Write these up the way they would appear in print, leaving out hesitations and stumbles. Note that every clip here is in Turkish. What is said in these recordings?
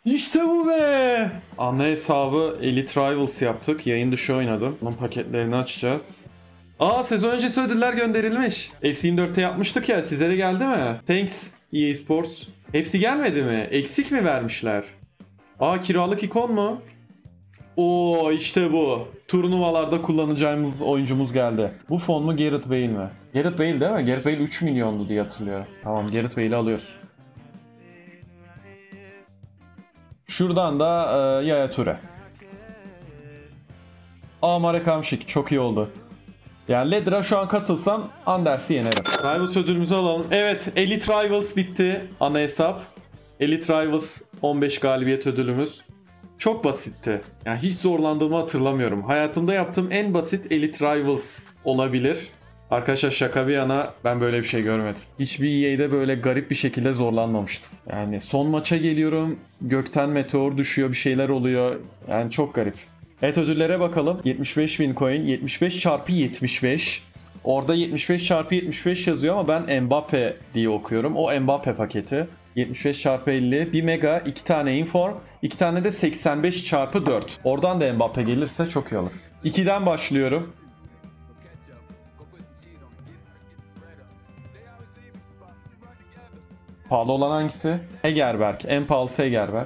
İşte bu be. Ana hesabı Elite Rivals yaptık. Yayın dışı oynadım. Bunun paketlerini açacağız. Aa, sezon öncesi ödüller gönderilmiş. FC24'te yapmıştık ya, size de geldi mi? Thanks EA Sports. Hepsi gelmedi mi? Eksik mi vermişler? Aa, kiralık ikon mu? Oo, işte bu. Turnuvalarda kullanacağımız oyuncumuz geldi. Bu fon mu, Gareth Bale mi? Gareth Bale değil mi? Gareth Bale 3 milyondu diye hatırlıyorum. Tamam, Gareth Bale'i alıyoruz. Şuradan da Yaya Toure. Aa, Marek Hamšík çok iyi oldu. Yani Ledra şu an katılsam Anders'i yenerim. Rivals ödülümüzü alalım. Evet, Elite Rivals bitti. Ana hesap. Elite Rivals 15 galibiyet ödülümüz. Çok basitti. Yani hiç zorlandığımı hatırlamıyorum. Hayatımda yaptığım en basit Elite Rivals olabilir. Arkadaşlar, şaka bir yana, ben böyle bir şey görmedim. Hiçbir EA'de böyle garip bir şekilde zorlanmamıştım. Yani son maça geliyorum, gökten meteor düşüyor, bir şeyler oluyor. Yani çok garip. Evet, ödüllere bakalım. 75.000 coin, 75 çarpı 75. Orada 75 çarpı 75 yazıyor ama ben Mbappe diye okuyorum. O Mbappe paketi. 75 çarpı 50, 1 mega, 2 tane inform, 2 tane de 85 çarpı 4. Oradan da Mbappe gelirse çok iyi olur. 2'den başlıyorum. Pahalı olan hangisi? Hegerberg. En pahalısı Hegerberg.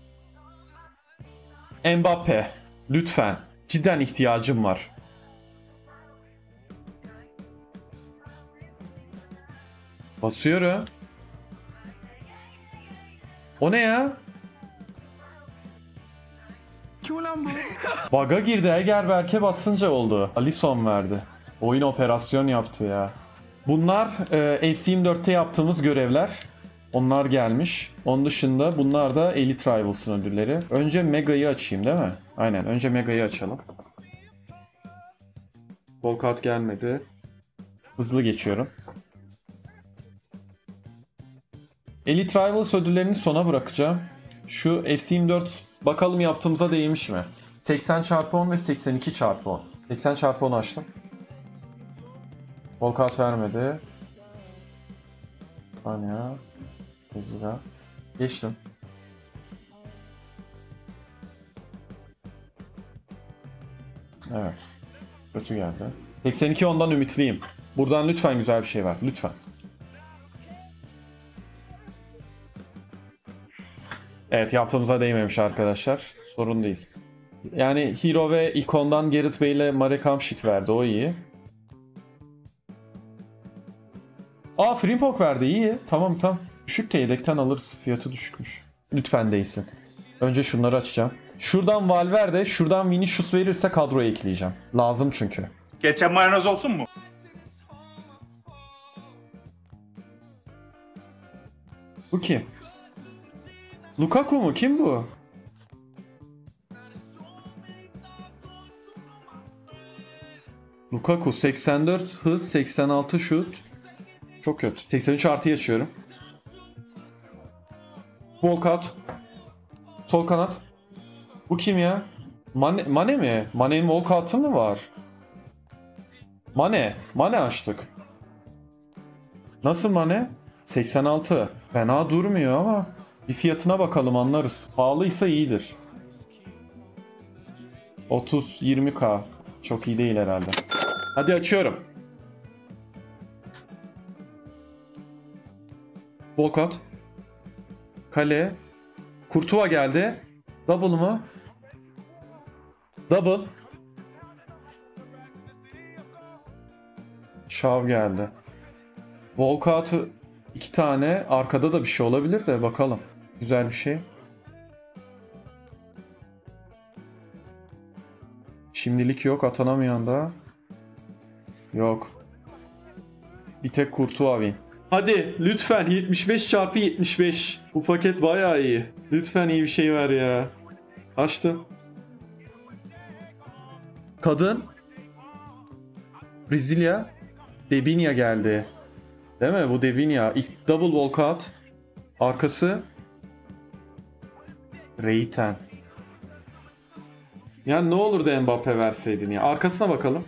Mbappe. Lütfen. Cidden ihtiyacım var. Basıyorum. O ne ya? Kim ulan bu? Bug'a girdi. Hegerberg'e basınca oldu. Alisson verdi. Oyun operasyon yaptı ya. Bunlar FC24'te yaptığımız görevler. Onlar gelmiş. Onun dışında bunlar da Elite Rivals'ın ödülleri. Önce Mega'yı açayım değil mi? Aynen. Önce Mega'yı açalım. Volkat gelmedi. Hızlı geçiyorum. Elite Rivals ödüllerini sona bırakacağım. Şu FC24 bakalım yaptığımıza değmiş mi? 80 çarpı 10 ve 82 çarpı 10. 80 çarpı 10 açtım. Volkat vermedi. Anya. Ezra. Geçtim. Evet. Kötü geldi. 82 ondan ümitliyim. Buradan lütfen güzel bir şey ver. Lütfen. Evet, yaptığımıza değmemiş arkadaşlar. Sorun değil. Yani Hero ve ikondan Gareth Bale ile Marek Hamšík verdi. O iyi. Aa, Frimpong verdi. İyi. Tamam tamam. Düşük de yedekten alırız. Fiyatı düşükmüş. Lütfen değilsin. Önce şunları açacağım. Şuradan Valverde, şuradan Vinicius verirse kadroya ekleyeceğim. Lazım çünkü. Geçen mayonez olsun mu? Bu kim? Lukaku mu? Kim bu? Lukaku 84 hız, 86 şut. Çok kötü. 83 artıyı açıyorum. Walcott. Sol kanat. Bu kim ya? Mane mi? Mane'nin Walcott'ı mı var? Mane açtık. Nasıl Mane? 86. Fena durmuyor ama bir fiyatına bakalım, anlarız. Pahalıysa iyidir. 30-20k. Çok iyi değil herhalde. Hadi açıyorum. Walcott. Kale. Kurtuva geldi. Double mı? Double. Şav geldi. Walcott 2 tane. Arkada da bir şey olabilir de bakalım. Güzel bir şey. Şimdilik yok. Atanamayan da. Yok. Bir tek Kurtuva win. Hadi lütfen 75 çarpı 75. Bu paket bayağı iyi. Lütfen iyi bir şey ver ya. Açtım. Kadın. Brezilya. Debinha geldi. Değil mi? Bu Debinha. İlk double walkout. Arkası. Reiten. Ya ne olur da Mbappe verseydin ya. Arkasına bakalım.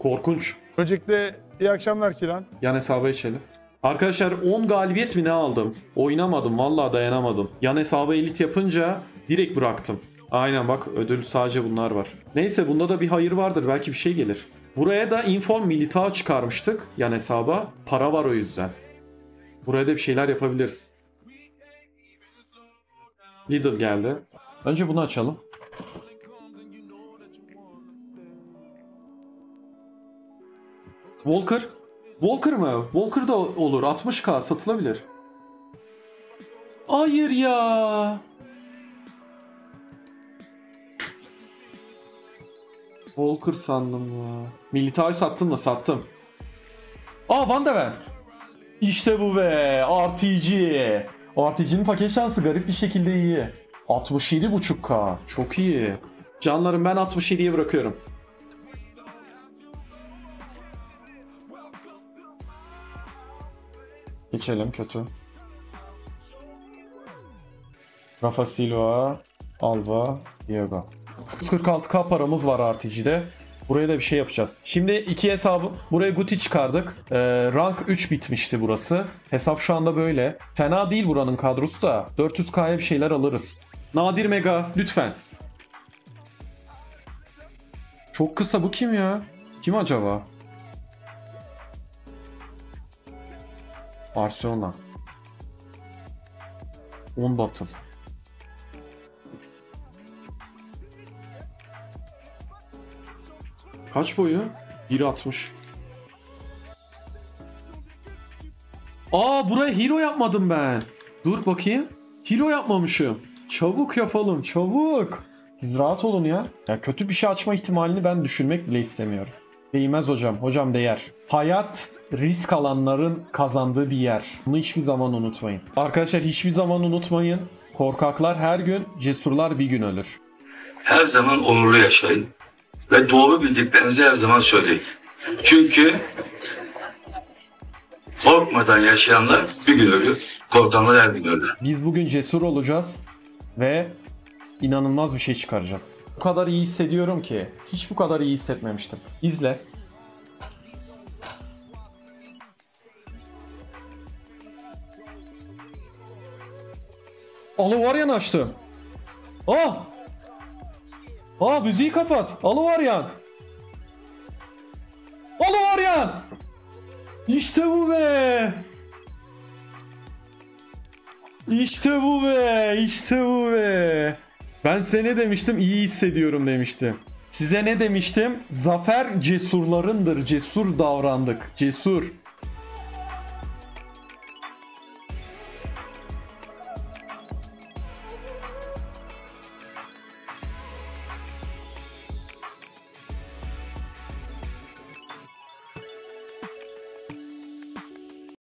Korkunç. Öncelikle iyi akşamlar Kiran. Yan hesaba içelim. Arkadaşlar 10 galibiyet mi ne aldım? Oynamadım, vallahi dayanamadım. Yan hesaba elit yapınca direkt bıraktım. Aynen bak, ödül sadece bunlar var. Neyse, bunda da bir hayır vardır, belki bir şey gelir. Buraya da Inform Militao çıkarmıştık yan hesaba. Para var o yüzden. Buraya da bir şeyler yapabiliriz. Lidl geldi. Önce bunu açalım. Walker. Walker mı? Walker da olur. 60k satılabilir. Hayır ya. Walker sandım ya. Militao'yu sattım da sattım. Aa, Van de Ven. İşte bu be. RTG. RTG'nin paket şansı garip bir şekilde iyi. 67.5k. Çok iyi. Canlarım, ben 67'ye bırakıyorum. Geçelim, kötü. Rafa Silva, Alba, Diego. 146k paramız var RTG'de. Buraya da bir şey yapacağız. Şimdi iki hesabı, buraya Guti çıkardık. Rank 3 bitmişti burası. Hesap şu anda böyle. Fena değil buranın kadrosu da. 400k'ya bir şeyler alırız. Nadir Mega lütfen. Çok kısa, bu kim ya? Kim acaba? Barcelona. 10 battle. Kaç boyu? 1.60. Aa, buraya hero yapmadım ben. Dur bakayım. Hero yapmamışım. Çabuk yapalım, çabuk. Siz rahat olun ya. Ya kötü bir şey açma ihtimalini ben düşünmek bile istemiyorum. Değmez hocam. Hocam değer. Hayat risk alanların kazandığı bir yer. Bunu hiçbir zaman unutmayın. Arkadaşlar hiçbir zaman unutmayın. Korkaklar her gün, cesurlar bir gün ölür. Her zaman onurlu yaşayın ve doğru bildiklerinizi her zaman söyleyin. Çünkü korkmadan yaşayanlar bir gün ölür, korkanlar her gün ölür. Biz bugün cesur olacağız ve inanılmaz bir şey çıkaracağız. Bu kadar iyi hissediyorum ki. Hiç bu kadar iyi hissetmemiştim. İzle. Alıvaryan açtım. Ah! Aa, müziği kapat. Alıvaryan. Alıvaryan. İşte bu be. İşte bu be. İşte bu be. Ben size ne demiştim? İyi hissediyorum demiştim. Size ne demiştim? Zafer cesurlarındır. Cesur davrandık. Cesur.